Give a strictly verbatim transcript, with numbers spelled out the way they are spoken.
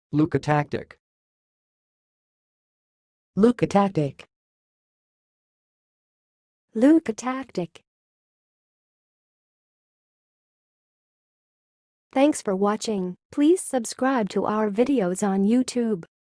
leucotactic, leucotactic, leucotactic. Thanks for watching. Please subscribe to our videos on YouTube.